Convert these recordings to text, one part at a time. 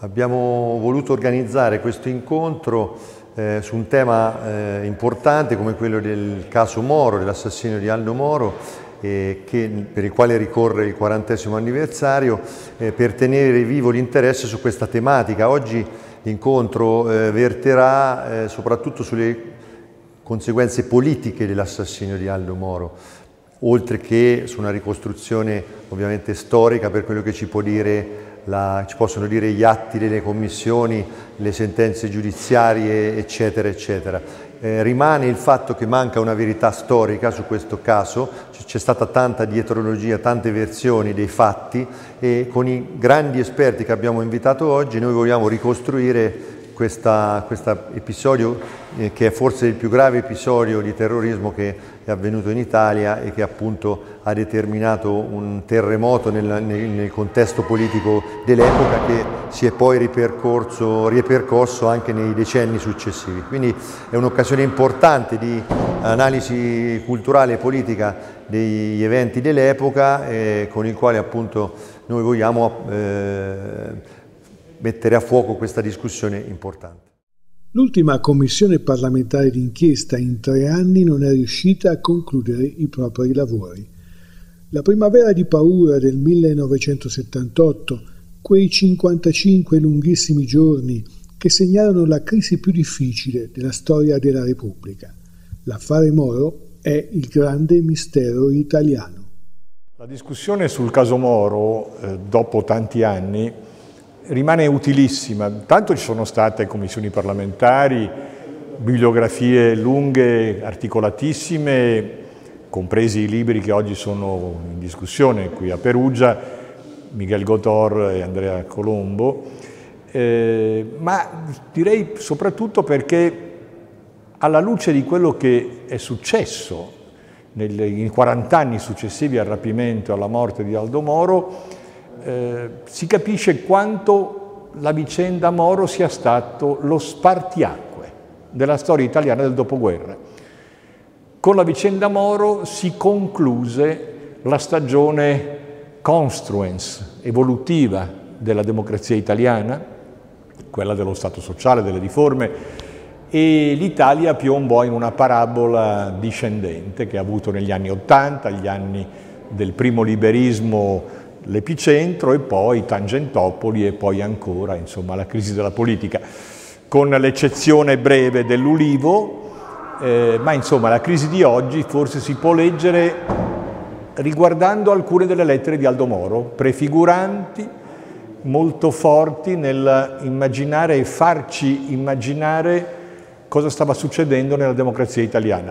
Abbiamo voluto organizzare questo incontro su un tema importante come quello del caso Moro, dell'assassinio di Aldo Moro, per il quale ricorre il 40° anniversario, per tenere vivo l'interesse su questa tematica. Oggi l'incontro verterà soprattutto sulle conseguenze politiche dell'assassinio di Aldo Moro, oltre che su una ricostruzione ovviamente storica per quello che ci possono dire gli atti delle commissioni, le sentenze giudiziarie, eccetera, eccetera. Rimane il fatto che manca una verità storica su questo caso, c'è stata tanta dietrologia, tante versioni dei fatti, e con i grandi esperti che abbiamo invitato oggi noi vogliamo ricostruire questo episodio che è forse il più grave episodio di terrorismo che è avvenuto in Italia e che appunto ha determinato un terremoto nel contesto politico dell'epoca, che si è poi ripercorso anche nei decenni successivi. Quindi è un'occasione importante di analisi culturale e politica degli eventi dell'epoca, con il quale appunto noi vogliamo mettere a fuoco questa discussione importante. L'ultima commissione parlamentare d'inchiesta in 3 anni non è riuscita a concludere i propri lavori. La primavera di paura del 1978, quei 55 lunghissimi giorni che segnarono la crisi più difficile della storia della Repubblica. L'affare Moro è il grande mistero italiano. La discussione sul caso Moro, dopo tanti anni, rimane utilissima. Tanto ci sono state commissioni parlamentari, bibliografie lunghe, articolatissime, compresi i libri che oggi sono in discussione qui a Perugia, Miguel Gotor e Andrea Colombo, ma direi soprattutto perché alla luce di quello che è successo nei 40 anni successivi al rapimento e alla morte di Aldo Moro, si capisce quanto la vicenda Moro sia stato lo spartiacque della storia italiana del dopoguerra. Con la vicenda Moro si concluse la stagione construens, evolutiva della democrazia italiana, quella dello Stato sociale, delle riforme, e l'Italia piombò in una parabola discendente che ha avuto negli anni '80, gli anni del primo liberismo, l'epicentro, e poi Tangentopoli, e poi ancora, insomma, la crisi della politica, con l'eccezione breve dell'Ulivo, ma insomma la crisi di oggi forse si può leggere riguardando alcune delle lettere di Aldo Moro, prefiguranti, molto forti nell'immaginare e farci immaginare cosa stava succedendo nella democrazia italiana.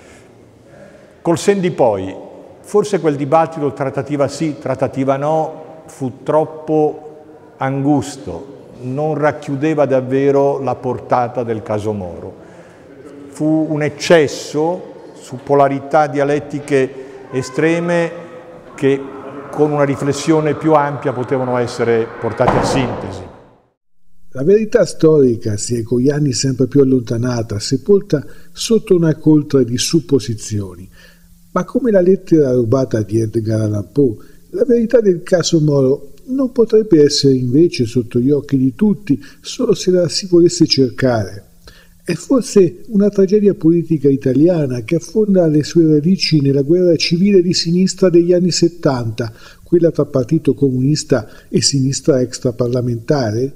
Col sen di poi, forse quel dibattito trattativa sì, trattativa no, fu troppo angusto, non racchiudeva davvero la portata del caso Moro. Fu un eccesso su polarità dialettiche estreme che con una riflessione più ampia potevano essere portate a sintesi. La verità storica si è con gli anni sempre più allontanata, sepolta sotto una coltre di supposizioni. Ma come la lettera rubata di Edgar Allan Poe, la verità del caso Moro non potrebbe essere invece sotto gli occhi di tutti solo se la si volesse cercare. È forse una tragedia politica italiana che affonda le sue radici nella guerra civile di sinistra degli anni '70, quella tra Partito Comunista e sinistra extraparlamentare?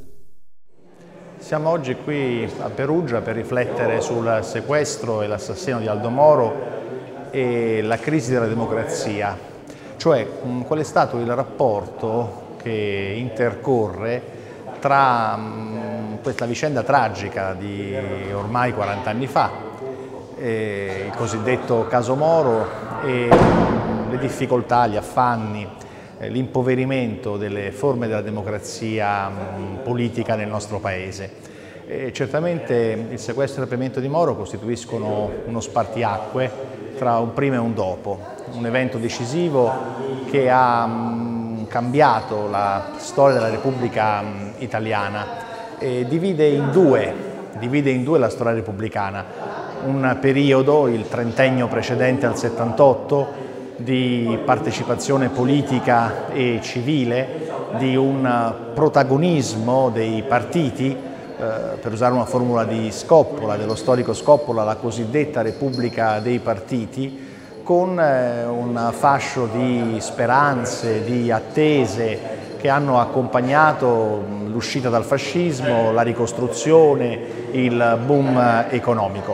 Siamo oggi qui a Perugia per riflettere sul sequestro e l'assassinio di Aldo Moro e la crisi della democrazia, cioè qual è stato il rapporto che intercorre tra questa vicenda tragica di ormai 40 anni fa, il cosiddetto caso Moro, e le difficoltà, gli affanni, l'impoverimento delle forme della democrazia politica nel nostro Paese. Certamente il sequestro e il rapimento di Moro costituiscono uno spartiacque tra un prima e un dopo, un evento decisivo che ha cambiato la storia della Repubblica italiana e divide in due la storia repubblicana. Un periodo, il trentennio precedente al '78, di partecipazione politica e civile di un protagonismo dei partiti, per usare una formula di Scoppola, dello storico Scoppola, la cosiddetta Repubblica dei partiti, con un fascio di speranze, di attese che hanno accompagnato l'uscita dal fascismo, la ricostruzione, il boom economico.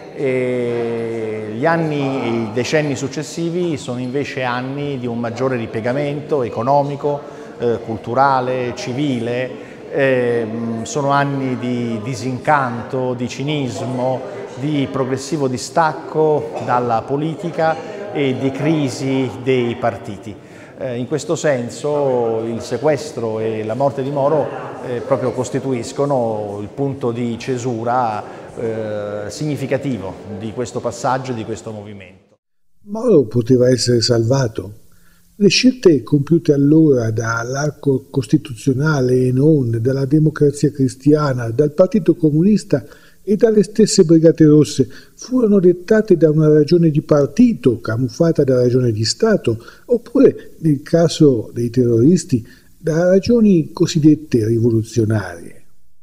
Gli anni e i decenni successivi sono invece anni di un maggiore ripiegamento economico, culturale, civile, sono anni di disincanto, di cinismo, di progressivo distacco dalla politica e di crisi dei partiti. In questo senso il sequestro e la morte di Moro proprio costituiscono il punto di cesura significativo di questo passaggio e di questo movimento. Moro poteva essere salvato. Le scelte compiute allora dall'arco costituzionale e non, dalla Democrazia Cristiana, dal Partito Comunista e dalle stesse Brigate Rosse furono dettate da una ragione di partito camuffata da ragione di Stato, oppure, nel caso dei terroristi, da ragioni cosiddette rivoluzionarie.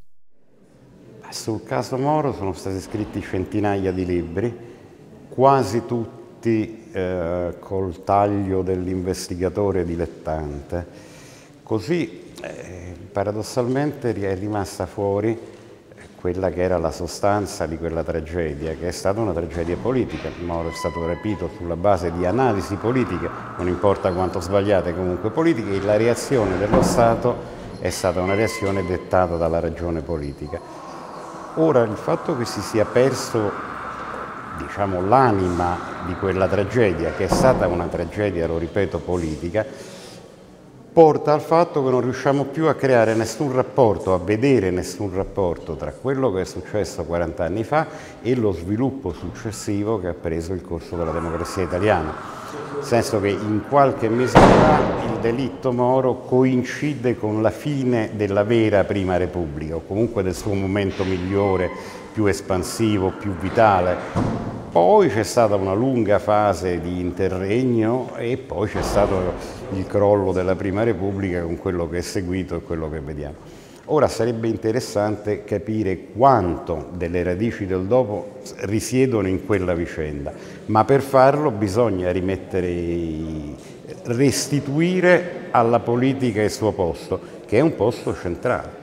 Sul caso Moro sono stati scritti centinaia di libri, quasi tutti col taglio dell'investigatore dilettante. Così paradossalmente è rimasta fuori quella che era la sostanza di quella tragedia, che è stata una tragedia politica. Moro è stato rapito sulla base di analisi politiche, non importa quanto sbagliate, comunque politiche, e la reazione dello Stato è stata una reazione dettata dalla ragione politica. Ora, il fatto che si sia perso, diciamo, l'anima di quella tragedia, che è stata una tragedia, lo ripeto, politica, porta al fatto che non riusciamo più a creare nessun rapporto, a vedere nessun rapporto tra quello che è successo 40 anni fa e lo sviluppo successivo che ha preso il corso della democrazia italiana. Nel senso che in qualche misura il delitto Moro coincide con la fine della vera Prima Repubblica, o comunque del suo momento migliore, più espansivo, più vitale. Poi c'è stata una lunga fase di interregno e poi c'è stato il crollo della Prima Repubblica con quello che è seguito e quello che vediamo. Ora sarebbe interessante capire quanto delle radici del dopo risiedono in quella vicenda, ma per farlo bisogna restituire alla politica il suo posto, che è un posto centrale.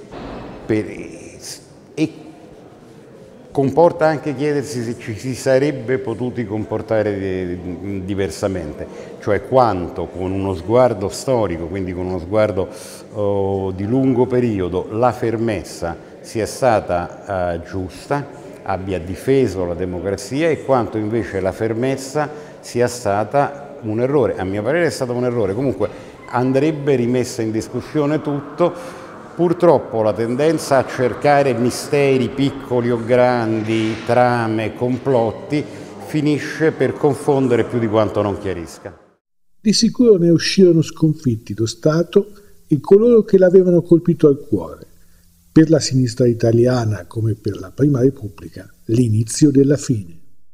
E comporta anche chiedersi se ci si sarebbe potuti comportare diversamente, cioè quanto con uno sguardo storico, quindi con uno sguardo di lungo periodo, la fermezza sia stata giusta, abbia difeso la democrazia, e quanto invece la fermezza sia stata un errore. A mio parere è stato un errore, comunque andrebbe rimessa in discussione tutto. Purtroppo la tendenza a cercare misteri piccoli o grandi, trame, complotti, finisce per confondere più di quanto non chiarisca. Di sicuro ne uscirono sconfitti lo Stato e coloro che l'avevano colpito al cuore. Per la sinistra italiana, come per la Prima Repubblica, l'inizio della fine.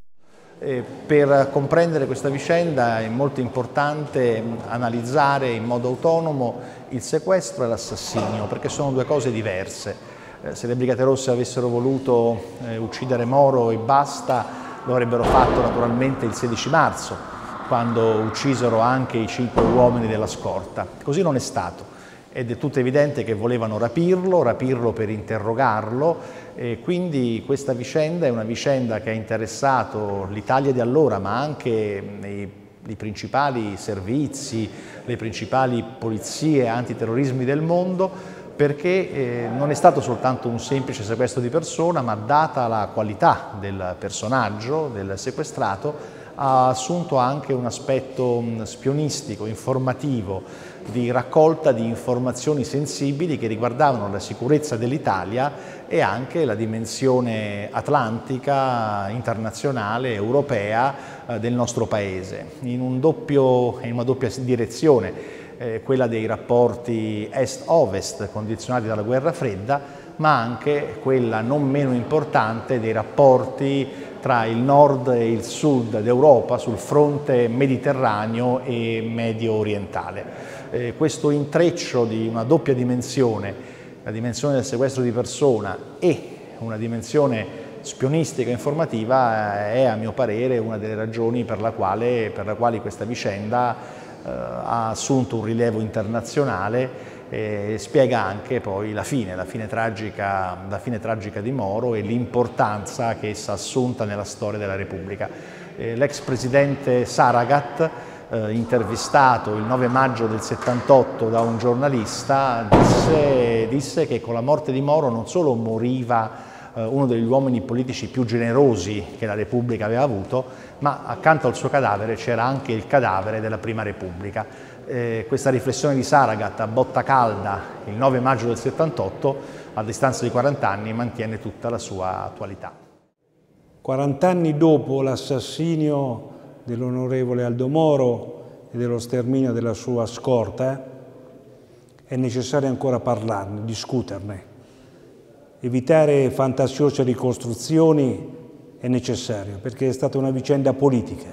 Per comprendere questa vicenda è molto importante analizzare in modo autonomo il sequestro e l'assassinio, perché sono due cose diverse. Se le Brigate Rosse avessero voluto uccidere Moro e basta, lo avrebbero fatto naturalmente il 16 marzo, quando uccisero anche i 5 uomini della scorta. Così non è stato. Ed è tutto evidente che volevano rapirlo per interrogarlo, e quindi questa vicenda è una vicenda che ha interessato l'Italia di allora, ma anche i principali servizi, le principali polizie antiterrorismi del mondo, perché non è stato soltanto un semplice sequestro di persona, ma data la qualità del personaggio, del sequestrato, ha assunto anche un aspetto spionistico, informativo, di raccolta di informazioni sensibili che riguardavano la sicurezza dell'Italia e anche la dimensione atlantica, internazionale, europea del nostro Paese, in una doppia direzione, quella dei rapporti est-ovest condizionati dalla guerra fredda, ma anche quella non meno importante dei rapporti tra il nord e il sud d'Europa sul fronte mediterraneo e medio orientale. questo intreccio di una doppia dimensione, la dimensione del sequestro di persona e una dimensione spionistica e informativa è, a mio parere, una delle ragioni per la quali questa vicenda ha assunto un rilievo internazionale e spiega anche poi la fine tragica di Moro e l'importanza che essa ha assunta nella storia della Repubblica. L'ex presidente Saragat, intervistato il 9 maggio del 78 da un giornalista, disse che con la morte di Moro non solo moriva uno degli uomini politici più generosi che la Repubblica aveva avuto, ma accanto al suo cadavere c'era anche il cadavere della Prima Repubblica. Questa riflessione di Saragat a botta calda il 9 maggio del 78, a distanza di 40 anni, mantiene tutta la sua attualità. 40 anni dopo l'assassinio dell'onorevole Aldo Moro e dello sterminio della sua scorta, è necessario ancora parlarne, discuterne. Evitare fantasiose ricostruzioni è necessario, perché è stata una vicenda politica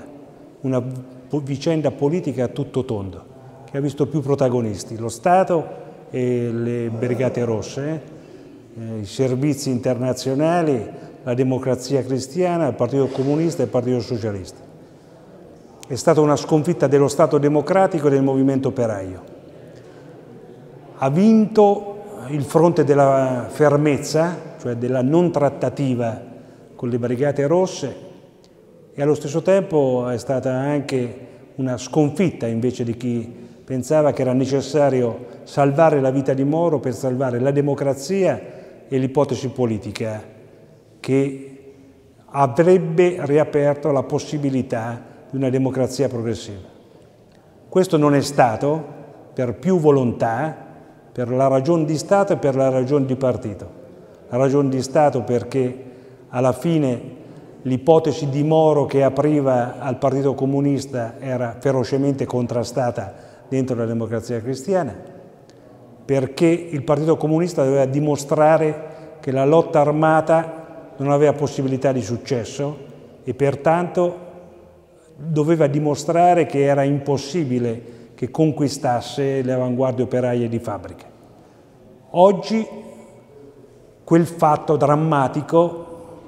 a tutto tondo, che ha visto più protagonisti, lo Stato e le Brigate Rosse, i servizi internazionali, la Democrazia Cristiana, il Partito Comunista e il Partito Socialista. È stata una sconfitta dello Stato democratico e del movimento operaio. Ha vinto il fronte della fermezza, cioè della non trattativa con le Brigate Rosse, e allo stesso tempo è stata anche una sconfitta invece di chi pensava che era necessario salvare la vita di Moro per salvare la democrazia e l'ipotesi politica che avrebbe riaperto la possibilità di una democrazia progressiva. Questo non è stato per più volontà, per la ragione di Stato e per la ragione di partito. La ragione di Stato perché alla fine l'ipotesi di Moro che apriva al Partito Comunista era ferocemente contrastata dentro la Democrazia Cristiana, perché il Partito Comunista doveva dimostrare che la lotta armata non aveva possibilità di successo e pertanto doveva dimostrare che era impossibile che conquistasse le avanguardie operaie di fabbrica. Oggi quel fatto drammatico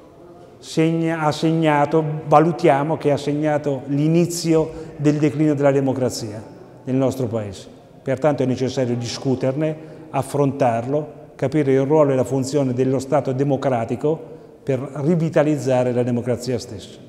valutiamo che ha segnato l'inizio del declino della democrazia nel nostro Paese. Pertanto è necessario discuterne, affrontarlo, capire il ruolo e la funzione dello Stato democratico per rivitalizzare la democrazia stessa.